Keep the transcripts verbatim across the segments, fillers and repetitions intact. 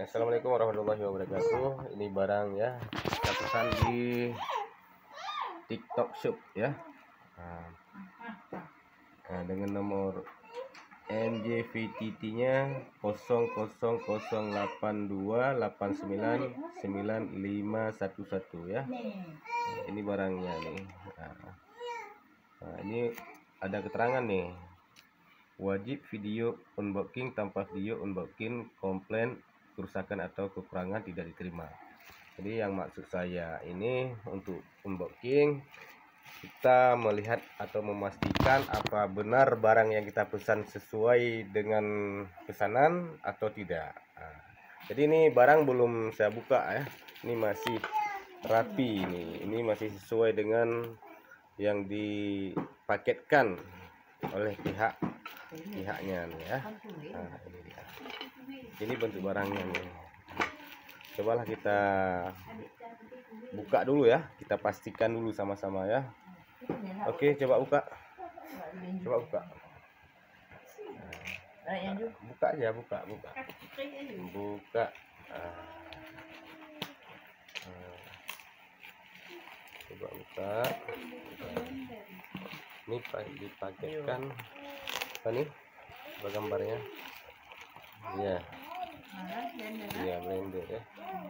Assalamualaikum warahmatullahi wabarakatuh. Ini barang ya, kita pesan di TikTok Shop ya. Nah, nah dengan nomor N J V T T-nya nol nol nol delapan dua delapan sembilan sembilan lima satu satu ya. Nah, ini barangnya nih. Nah, nah, ini ada keterangan nih. Wajib video unboxing, tanpa video unboxing komplain kerusakan atau kekurangan tidak diterima. Jadi yang maksud saya ini untuk unboxing, kita melihat atau memastikan apa benar barang yang kita pesan sesuai dengan pesanan atau tidak. Nah, jadi ini barang belum saya buka ya, ini masih rapi, ini ini masih sesuai dengan yang dipaketkan oleh pihak pihaknya nih ya. Nah, ini dia. Ini bentuk barangnya nih. Cobalah kita buka dulu ya, kita pastikan dulu sama-sama ya. Oke, coba buka. Coba buka. Nah, buka aja, buka, buka. Buka. Nah, coba buka. Ini dipaketkan. Apa nih? Apa gambarnya? Iya. Iya, blender ya.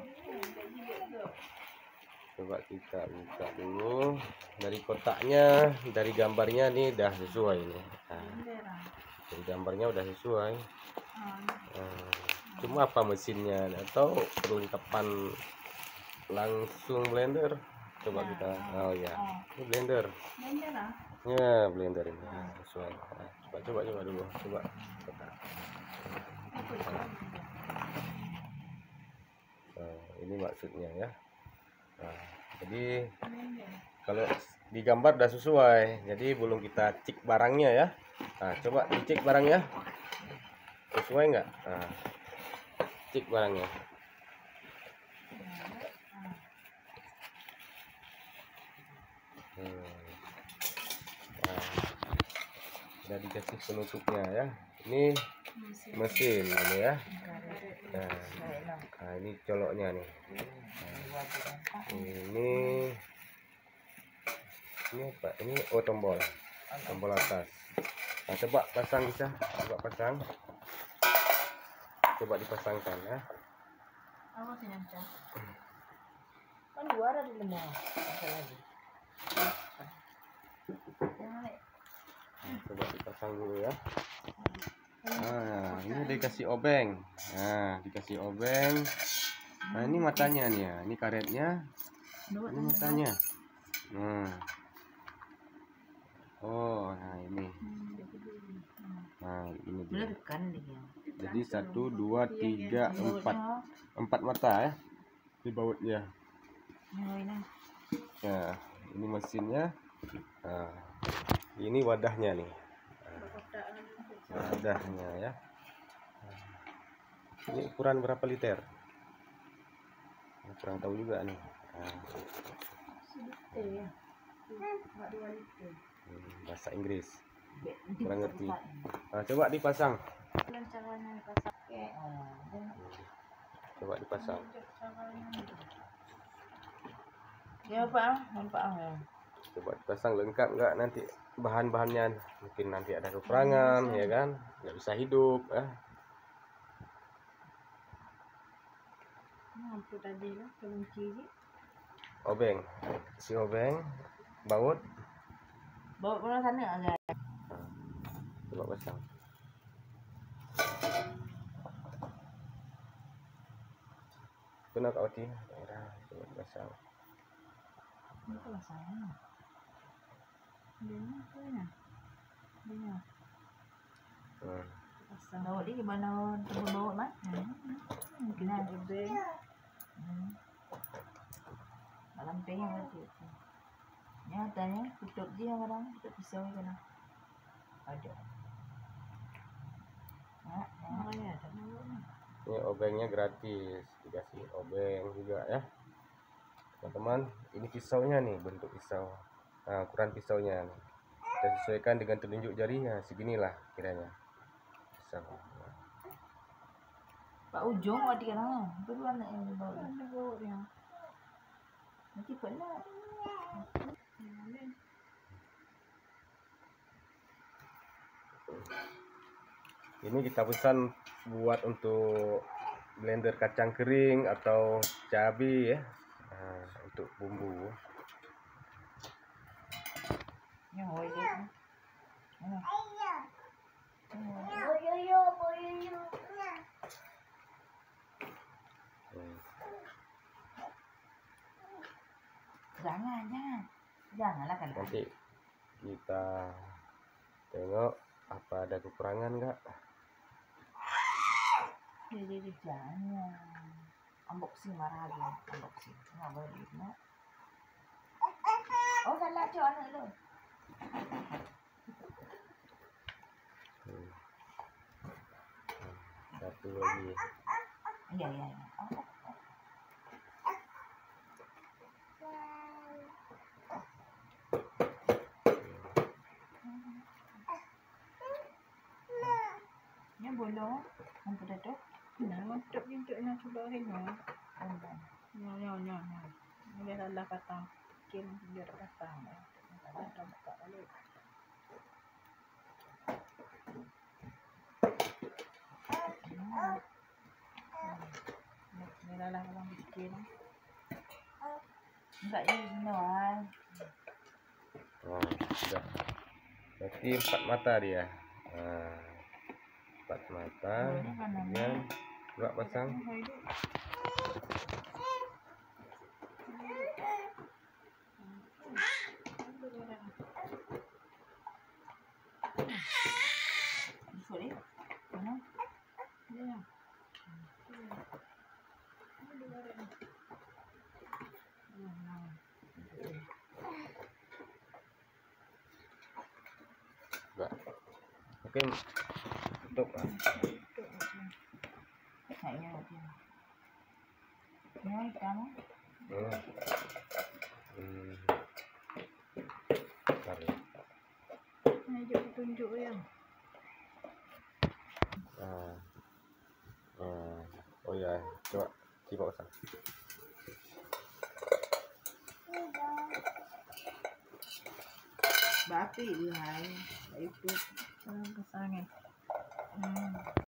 Coba kita buka dulu. Dari kotaknya, dari gambarnya nih udah sesuai nih. Nah, dari gambarnya udah sesuai. Nah, cuma apa mesinnya atau perlengkapan langsung blender? Coba kita. Oh ya, ini blender. Ya, blender ini sesuai. Nah, coba coba coba dulu. Coba. Nah, ini maksudnya ya. Nah, jadi kalau di gambar udah sesuai, jadi belum kita cek barangnya ya. Nah, coba dicek barangnya, sesuai nggak? Nah, cek barangnya. Hmm. Nah, udah dikasih penutupnya ya. Ini mesin ini ya. Nah, nah ini coloknya nih. Nah, ini ini apa? Ini oh tombol, tombol atas. Nah, coba pasang bisa, coba pasang, coba dipasangkan ya. Kan dua ada di lemah, lagi. Coba dipasang dulu ya. Nah, ini dikasih obeng. Nah, dikasih obeng. Nah, ini matanya nih ya. Ini karetnya. Ini matanya. Nah. Oh, nah ini. Nah, ini dia. Jadi satu, dua, tiga, empat, empat mata ya. Di bautnya. Nah, ini mesinnya. Nah, ini wadahnya nih. Nah, wadahnya ya. Ini ukuran berapa liter? Kurang tahu juga nih. Nah. Hmm, bahasa Inggris. Kurang ngerti. Nah, coba dipasang. Coba dipasang. Ya Pak, Pak ya. Coba dipasang lengkap nggak nanti bahan-bahannya, mungkin nanti ada kekurangan ya kan, nggak bisa hidup ya. Obeng, si obeng, baut, baut mana sana ada. Nah, coba pasang. Benar kau ti, coba pasang. Ini kalau saya. Ini apa ya? Ini. Hmm. Pasang baut ini gimana turun baut mas? Mungkin ada obeng. Dalam pengen berarti. Nyatanya tutup dia orang, tutup pisau itu nah. Ada. Nah, namanya ada. Ini obengnya gratis, dikasih obeng juga ya teman-teman. Ini pisaunya nih, bentuk pisau. Nah, ukuran pisaunya nih. Kita sesuaikan dengan telunjuk jarinya, seginilah kiranya pisau. Pak ujung awak dia lah. Baru anak yang dibawa. Ada bawa dia. Nanti penat. Ini kita pesan buat untuk blender kacang kering atau cabai ya. Nah, untuk bumbu. Ini mau itu. Mana? Jangan, jangan. Janganlah kan. Nanti kita tengok apa ada kekurangan enggak. Jadi jangan. Unboxing marah lagi. Unboxing. Enggak boleh, nak. Oh, salah cu anak lu. Hmm. Satu lagi. Iya, iya, iya. Oh, oh. Ini bolong. Apa dah tu? Nah, untuk untuknya coba hari ni. Bolong. Ya, ya, ya, ya. Boleh lah kata kim dia kata. Ada tak buka balik. Ni lah lah orang bikin. Enggak ini semua. Oh, sudah. Berarti empat mata dia. Nah, empat mata. Kemudian dua pasang. Sorry. Mana? Ya. Enggak. Oke. Tutup. Kayaknya dia. Ini kamu. Hmm. Hmm. Bentar ya. Ini dia tunjuk ya. Ah. Ah. Oh ya, coba coba pasang. Bapi dia hai. Itu Orang kesana. Hmm.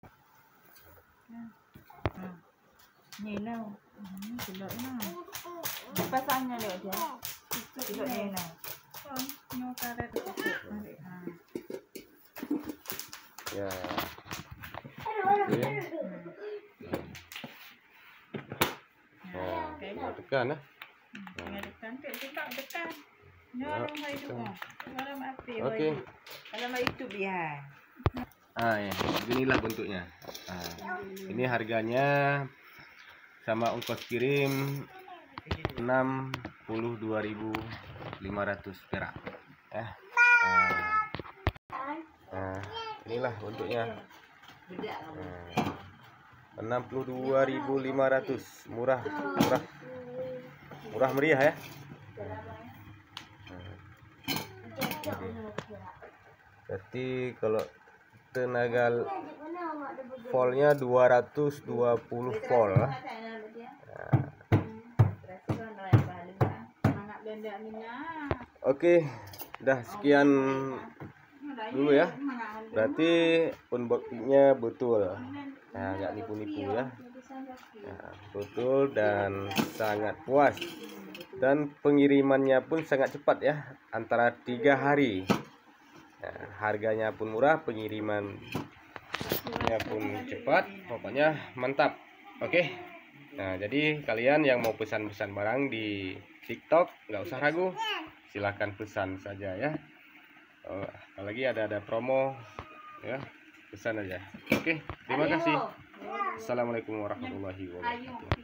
hmm. Ni lah. Hmm, sudah nah. Pasangnya dia dia. Tidak ni lah. Oh, no karet cukup. Mari. Ha. Ya. Oke. Oh, Okey. nah, tekan lah. Dengan tekan tu kita tekan. Ni Ya, orang mai tu. tekan. Orang api. Okey. Kalau mau itu dia. Ah ya, beginilah bentuknya. Ah, ini harganya sama ongkos kirim enam puluh dua ribu lima ratus perak. Eh. Ah, ah, inilah bentuknya. Ah, enam puluh dua ribu lima ratus. Murah, murah. Murah meriah ya. Berarti kalau tenaga voltnya dua ratus dua puluh volt. Nah, Semangat blender Amina. oke, dah sekian dulu ya. Berarti unboxingnya betul. Nah, nggak nipu-nipu ya. Nah, betul dan sangat puas. Dan pengirimannya pun sangat cepat ya, antara tiga hari. Nah, harganya pun murah, pengirimannya pun cepat, pokoknya mantap. Oke. Nah, jadi kalian yang mau pesan-pesan barang di TikTok nggak usah ragu, silahkan pesan saja ya. Oh, apalagi ada ada promo ya, pesan aja. Oke, terima kasih. Assalamualaikum warahmatullahi wabarakatuh.